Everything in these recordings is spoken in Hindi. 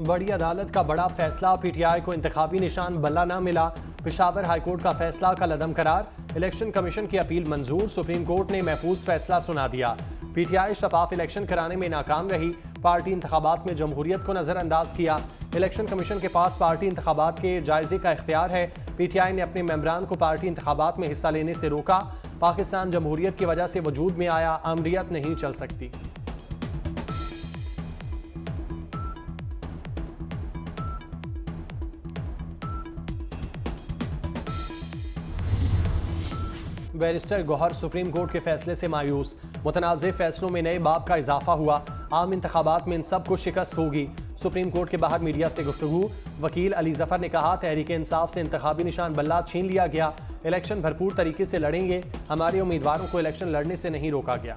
बड़ी अदालत का बड़ा फैसला, पीटीआई को इंतखाबी निशान बल्ला ना मिला। पेशावर हाईकोर्ट का फैसला कलअदम करार। इलेक्शन कमीशन की अपील मंजूर। सुप्रीम कोर्ट ने महफूज फैसला सुना दिया। पीटीआई शफाफ इलेक्शन कराने में नाकाम रही। पार्टी इंतखाबात में जमहूरियत को नजरअंदाज किया। इलेक्शन कमीशन के पास पार्टी इंतखाबात के जायजे का इख्तियार है। पीटीआई ने अपने मेंबरान को पार्टी इंतखाबात में हिस्सा लेने से रोका। पाकिस्तान जमहूरियत की वजह से वजूद में आया, अमरियत नहीं चल सकती। बैरिस्टर गौहर सुप्रीम कोर्ट के फैसले से मायूस। मुतनाज़ फैसलों में नए बाब का इजाफा हुआ। आम इंतखाबात में इन सब को शिकस्त होगी। सुप्रीम कोर्ट के बाहर मीडिया से गुफ्तगू। वकील अली जफर ने कहा, तहरीक इंसाफ से इंतखाबी निशान बल्ला छीन लिया गया। इलेक्शन भरपूर तरीके से लड़ेंगे। हमारे उम्मीदवारों को इलेक्शन लड़ने से नहीं रोका गया।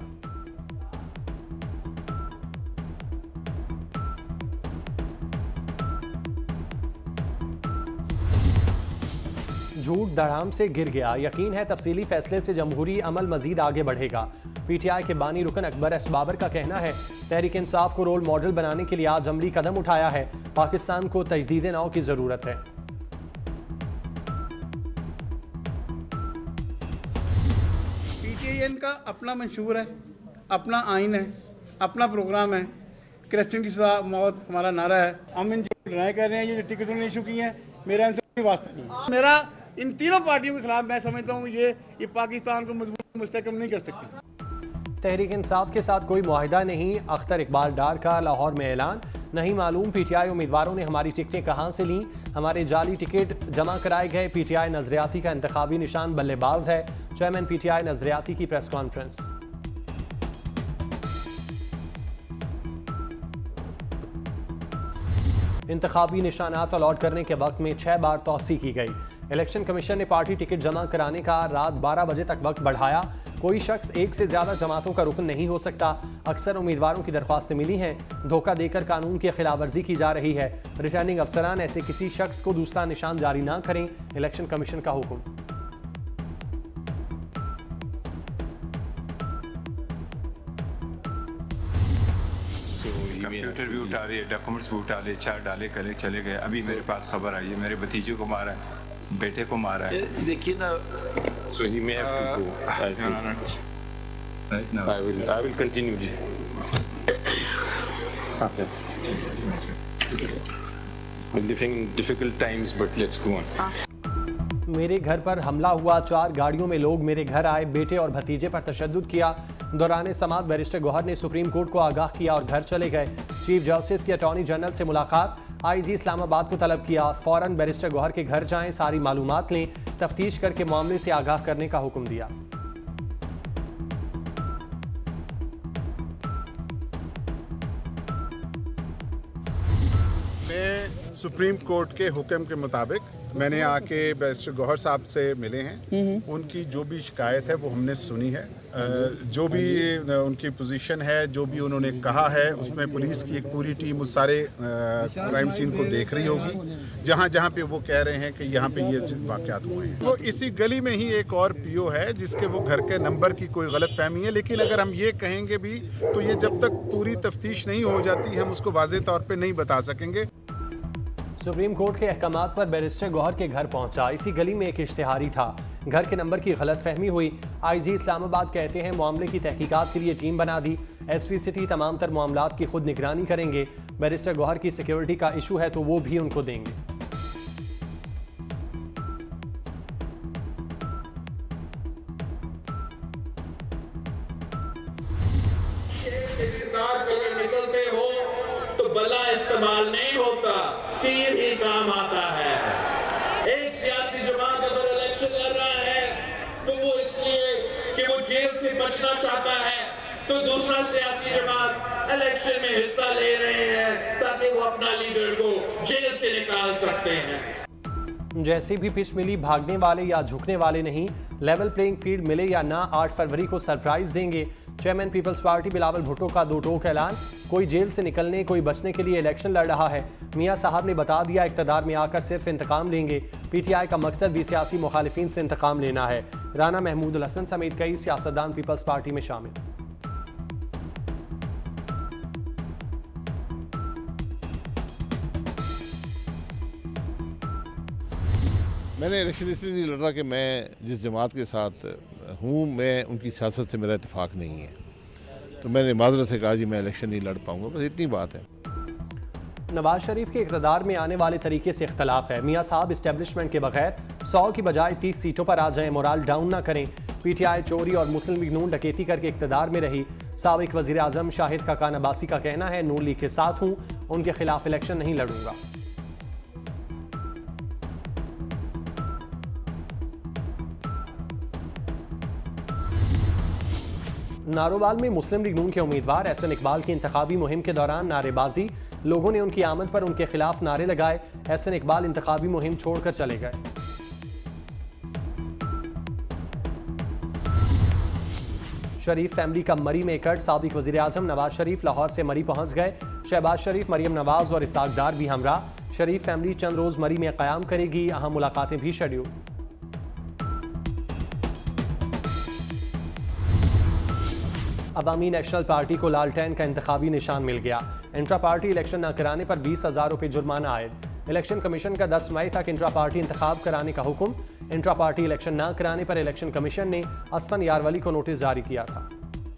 झूठ धड़ाम से गिर गया। यकीन है तफसीली फैसले से जमहूरी अमल मजीद आगे बढ़ेगा। पीटीआई के बानी रुकन अकबर एस बाबर का कहना है, तहरीक इंसाफ को रोल मॉडल बनाने के लिए आज अमली कदम उठाया है। पाकिस्तान को तजदीद नौ की जरूरत है। पीटीआई का अपना मंशूर है, अपना आइन है, अपना प्रोग्राम है। करप्शन की सजा मौत हमारा नारा है। हम इन डिनाई कर रहे हैं, ये टिकट ने इशू की है, मेरा इनसे कोई वास्ता नहीं। मेरा इन तीनों पार्टियों के खिलाफ मैं समझता हूँ ये पाकिस्तान को मजबूत मुस्तहकम नहीं कर सकती। तहरीक इंसाफ के साथ कोई मुआहिदा नहीं। अख्तर इकबाल डार का लाहौर में ऐलान। नहीं मालूम पीटीआई उम्मीदवारों ने हमारी टिकटें कहां से लीं। हमारे जाली टिकट जमा कराए गए। पीटीआई नजरियाती का इंतखाबी निशान बल्लेबाज है। चेयरमैन पीटीआई नजरियाती की प्रेस कॉन्फ्रेंस। इंतखाबी निशानात अलॉट करने के वक्त में 6 बार तौसी की गई। इलेक्शन कमीशन ने पार्टी टिकट जमा कराने का रात 12 बजे तक वक्त बढ़ाया। कोई शख्स एक से ज्यादा जमातों का रुकन नहीं हो सकता। अक्सर उम्मीदवारों की दरख्वास्तें मिली हैं। धोखा देकर कानून की खिलाफवर्जी की जा रही है। रिटर्निंग अफसरान ऐसे किसी शख्स को दूसरा निशान जारी ना करें। इलेक्शन कमीशन का हुक्म। कंप्यूटर भी उठा रहे, डॉक्यूमेंट्स भी उठा ले, चार डाले करे चले गए। अभी मेरे पास खबर आई है मेरे भतीजे को मारा है, बेटे को मारा है। देखिए ना, so he may have to go. Right now. I will continue. Okay. We're living in difficult times, but let's go on. मेरे घर पर हमला हुआ। 4 गाड़ियों में लोग मेरे घर आए। बेटे और भतीजे पर तशद्दुद किया। दौरान समात बैरिस्टर गौहर ने सुप्रीम कोर्ट को आगाह किया और घर चले गए। चीफ जस्टिस की अटॉर्नी जनरल से मुलाकात। आईजी इस्लामाबाद को तलब किया, फौरन बैरिस्टर गौहर के घर जाएं, सारी मालूमात लें, तफ्तीश करके मामले से आगाह करने का हुक्म दिया। मैं सुप्रीम कोर्ट के हुक्म के मुताबिक मैंने आके बैरिस्टर गौहर साहब से मिले हैं। उनकी जो भी शिकायत है वो हमने सुनी है। जो भी उनकी पोजीशन है, जो भी उन्होंने कहा है, उसमें पुलिस की एक पूरी टीम उस सारे क्राइम सीन को देख रही होगी। जहाँ जहाँ पे वो कह रहे हैं कि यहाँ पे ये वाक़यात हुए हैं, वो इसी गली में ही एक और पीओ है जिसके वो घर के नंबर की कोई गलत फहमी है। लेकिन अगर हम ये कहेंगे भी तो ये जब तक पूरी तफ्तीश नहीं हो जाती हम उसको वाज़ेह तौर पर नहीं बता सकेंगे। सुप्रीम कोर्ट के अहकामात पर बैरिस्टर गौहर के घर पहुंचा। इसी गली में एक इश्तिहारी था। घर के नंबर की गलत फहमी हुई। आईजी इस्लामाबाद कहते हैं मामले की तहकीकात के लिए टीम बना दी। एसपी सिटी तमाम तर मामलात की खुद निगरानी करेंगे। बैरिस्टर गौहर की सिक्योरिटी का इशू है तो वो भी उनको देंगे। निकलते हो तो बल्ला इस्तेमाल नहीं होता, तीर ही काम आता है। एक सियासी जमात अगर इलेक्शन लड़ रहा है तो वो इसलिए कि वो जेल से बचना चाहता है, तो दूसरा सियासी जमात इलेक्शन में हिस्सा ले रहे हैं ताकि वो अपना लीडर को जेल से निकाल सकते हैं। जैसी भी पिच मिली, भागने वाले या झुकने वाले नहीं। लेवल प्लेइंग फील्ड मिले या ना, 8 फरवरी को सरप्राइज देंगे। Chairman Peoples Party Bilawal Bhutto का 2 टोक ऐलान। कोई जेल से निकलने, कोई बचने के लिए इलेक्शन लड़ रहा है। मियां साहब ने बता दिया इक़्तिदार में आकर सिर्फ इंतकाम लेंगे। पीटीआई का मकसद भी सियासी मुखालिफिन से इंतकाम लेना है। राना महमूद उल हसन समेत कई सियासतदान पीपल्स पार्टी में शामिल। मैंने इलेक्शन इसलिए नहीं लड़ रहा कि मैं जिस जमात के साथ हूँ मैं उनकी सियासत से मेरा इत्तेफाक नहीं है, तो मैंने माजरत से कहा जी मैं इलेक्शन नहीं लड़ पाऊँगा, बस इतनी बात है। नवाज शरीफ के इक़्तिदार में आने वाले तरीके से इख्तलाफ है। मियाँ साहब इस्टेब्लिशमेंट के बगैर 100 की बजाय 30 सीटों पर आ जाएं, मोराल डाउन ना करें। PTI चोरी और मुस्लिम लीग नून डकैती करके इक़्तिदार में रही। साबिक वज़ीर आज़म शाहिद खाकान अब्बासी का कहना है नून लीग के साथ हूँ, उनके खिलाफ इलेक्शन नहीं लड़ूंगा। नारोवाल में मुस्लिम लीग नून के उम्मीदवार SN इकबाल की इंतखाबी मुहिम के दौरान नारेबाजी, लोगों ने उनकी आमद पर उनके खिलाफ नारे लगाए। SN इकबाल इंतखाबी मुहिम छोड़कर चले गए। शरीफ फैमिली का मरी में कट, साबिक वज़ीर आज़म नवाज शरीफ लाहौर से मरी पहुंच गए। शहबाज शरीफ, मरियम नवाज और इसाक डार भी हमरा। शरीफ फैमिली चंद रोज मरी में क़याम करेगी, अहम मुलाकातें भी शेड्यूल। अवामी नेशनल पार्टी को लालटेन का इंतखाबी निशान मिल गया। इंट्रा पार्टी इलेक्शन न कराने पर 20,000 रुपये जुर्माना आयद। इलेक्शन कमीशन का 10 मई तक इंट्रा पार्टी इंतखाब कराने का हुक्म। इंट्रा पार्टी इलेक्शन न कराने पर इलेक्शन कमीशन ने असफन यारवली को नोटिस जारी किया था।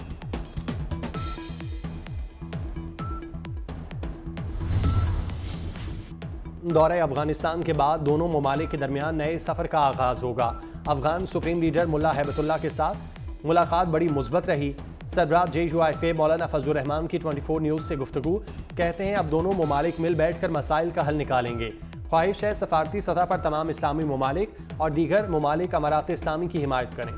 दौरे अफगानिस्तान के बाद दोनों ममालिक के दरमियान नए सफर का आगाज होगा। अफगान सुप्रीम लीडर मुल्ला हैबतुल्लाह के साथ मुलाकात बड़ी मुस्बत रही। सरबराह JUIFA मौलाना फजलुर रहमान की 24 न्यूज़ से गुफ्तगू, कहते हैं अब दोनों ममालिक मिल बैठ कर मसाइल का हल निकालेंगे। ख्वाहिश है सफारती सतह पर तमाम इस्लामी ममालिक और दीगर ममालिक अमारात इस्लामी की हिमायत करें।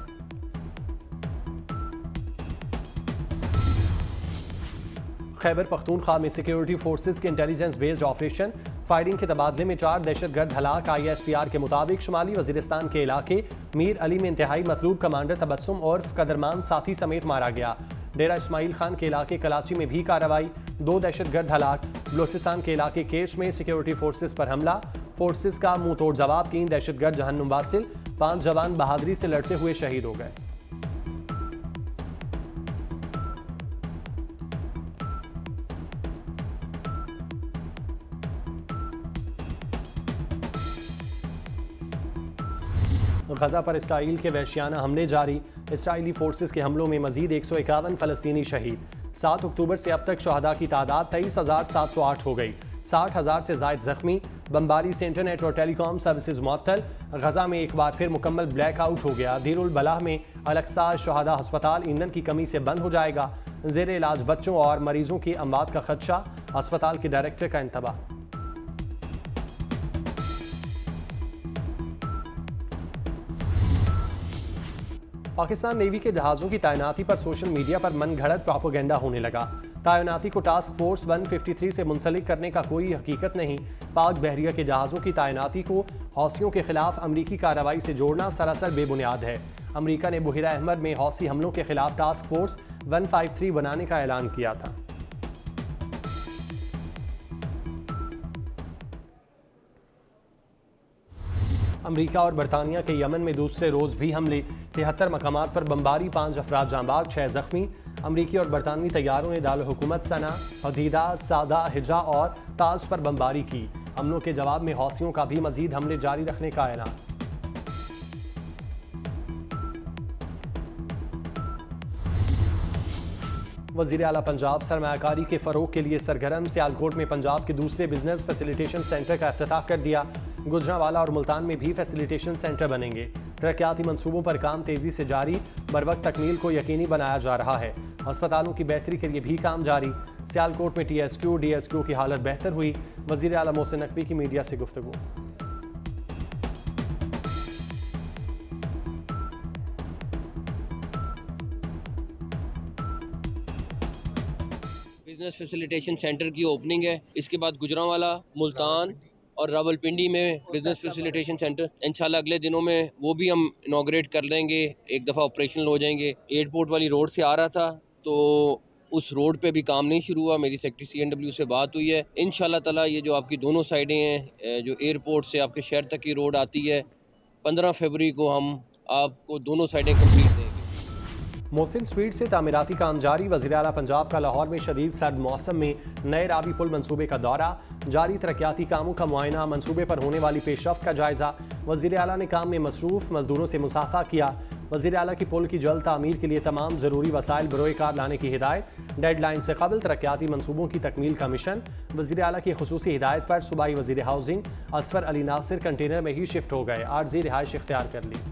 खैबर पख्तूनख्वा में सिक्योरिटी फोर्सेज के इंटेलिजेंस बेस्ड ऑपरेशन, फायरिंग के तबादले में 4 दहशतगर्द हलाक। ISPR के मुताबिक शुमाली वजीरिस्तान के इलाके मीर अली में इंतहाई मतलूब कमांडर तबस्सुम और कदरमान साथी समेत मारा गया। डेरा इस्माइल खान के इलाके कराची में भी कार्रवाई, 2 दहशतगर्द हलाक। बलोचिस्तान के इलाके केश में सिक्योरिटी फोर्सेज पर हमला, फोर्सेज का मुंह तोड़ जवाब। 3 दहशतगर्द जहन्नुम वासिल, 5 जवान बहादुरी से लड़ते हुए शहीद हो गए। गजा पर इसराइल के वहशियाना हमले जारी। इसराइली फोर्सेस के हमलों में मजीद 151 फलस्तीनी शहीद। 7 अक्टूबर से अब तक शहादा की तादाद 23,708 हो गई। 60,000 से जायद जख्मी। बमबारी से इंटरनेट और टेलीकॉम सर्विसेज मुअत्तल। गजा में एक बार फिर मुकम्मल ब्लैकआउट हो गया। दीरुल बलाह में अलक्सा शहादा अस्पताल ईंधन की कमी से बंद हो जाएगा। जेर इलाज बच्चों और मरीजों की अमवात का खदशा, अस्पताल के डायरेक्टर का इंतबाह। पाकिस्तान नेवी के जहाज़ों की तैनाती पर सोशल मीडिया पर मनगढ़ंत प्रोपेगेंडा होने लगा। तैनाती को टास्क फोर्स 153 से मुंसलिक करने का कोई हकीकत नहीं। पाक बहरिया के जहाज़ों की तैनाती को हौसियों के खिलाफ अमरीकी कार्रवाई से जोड़ना सरासर बेबुनियाद है। अमरीका ने बुहिरा अहमद में हौसी हमलों के खिलाफ टास्क फोर्स 153 बनाने का ऐलान किया था। अमरीका और बरतानिया के यमन में दूसरे रोज भी हमले। 73 मकामात पर बमबारी, 5 अफराद जांबाग, 6 जख्मी। अमरीकी और बरतानवी तैयारों ने दारुल हुकूमत सना, हदीदा, सादा, हिजा और ताज पर बमबारी की। हमलों के जवाब में हौसियों का भी मजीद हमले जारी रखने का ऐलान। वज़ीर आला पंजाब सरमायाकारी के फ़रोग के लिए सरगर्म। सियालकोट में पंजाब के दूसरे बिजनेस फैसिलिटेशन सेंटर का इफ्तिताह कर दिया। गुजरांवाला और मुल्तान में भी फैसिलिटेशन सेंटर बनेंगे। तरक्याती मंसूबों पर काम तेज़ी से जारी, बरवक्त तकमील को यकीनी बनाया जा रहा है। अस्पतालों की बेहतरी के लिए भी काम जारी। सियालकोट में TSQ DSQ की हालत बेहतर हुई। वज़ीर आला मोहसिन नकवी की मीडिया से गुफ्तगू। बिजनेस फैसिलिटेशन सेंटर की ओपनिंग है। इसके बाद गुजरांवाला, मुल्तान और रावलपिंडी में बिजनेस फैसिलिटेशन सेंटर इंशाल्लाह अगले दिनों में वो भी हम इनॉग्रेट कर लेंगे, एक दफ़ा ऑपरेशनल हो जाएंगे। एयरपोर्ट वाली रोड से आ रहा था तो उस रोड पे भी काम नहीं शुरू हुआ। मेरी सेक्रेटरी CNW से बात हुई है। इंशाल्लाह ताला ये जो आपकी दोनों साइडें हैं, जो एयरपोर्ट से आपके शहर तक की रोड आती है, 15 फरवरी को हम आपको दोनों साइडें कंप्लीट देंगे। मोहसिन स्वीट से तामीराती काम जारी। वज़ीर आला पंजाब का लाहौर में शदीद सर्द मौसम में नए रावी पुल मंसूबे का दौरा। जारी तरक्याती कामों का मुआयना, मंसूबे पर होने वाली पेशरफ्त का जायजा। वज़ीर आला ने काम में मसरूफ़ मजदूरों से मुसाफा किया। वज़ीर आला की पुल की जल्द तामीर के लिए तमाम ज़रूरी वसाइल बरोए कार लाने की हिदायत। डेडलाइन से कबल तरक्याती मनसूबों की तकमील का मिशन। वज़ीर आला की खुसूसी हिदायत पर सूबाई वज़ीर हाउसिंग असफर अली नासिर कंटेनर में ही शिफ्ट हो गए। आर्जी रिहाइश इख्तियार कर ली।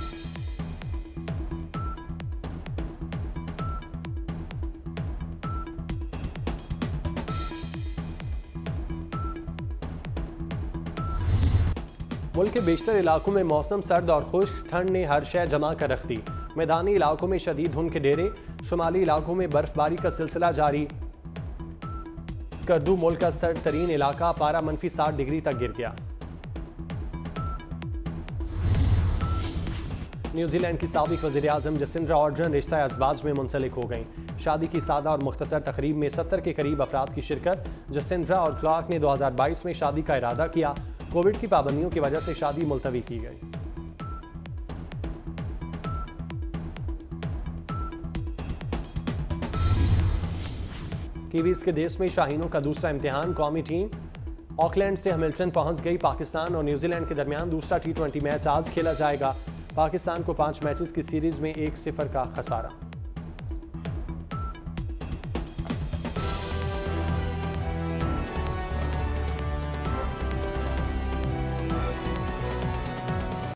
मुल्क के बेशतर इलाकों में मौसम सर्द और खुश्क, ठंड ने हर शय जमा कर रख दी। मैदानी इलाकों में शदीद धुंध के डेरे, शुमाली इलाकों में बर्फबारी का सिलसिला जारी। स्कर्दू मुल्क का सर्द तरीन इलाका, पारा -60 डिग्री तक गिर गया। न्यूजीलैंड की साबिक वज़ीर आज़म जसिंड्रा ऑर्डर्न रिश्ता अज़वाज में मुंसलिक हो गई। शादी की सादा और मुख्तसर तकरीब में 70 के करीब अफराद की शिरकत। जसिंड्रा और क्लार्क ने 2022 में शादी का इरादा किया। कोविड की पाबंदियों की वजह से शादी मुलतवी की गई। कीवीज के देश में शाहीनों का दूसरा इम्तिहान। कौमी टीम ऑकलैंड से हैमिल्टन पहुंच गई। पाकिस्तान और न्यूजीलैंड के दरमियान दूसरा T20 मैच आज खेला जाएगा। पाकिस्तान को 5 मैचेस की सीरीज में 1-0 का खसारा।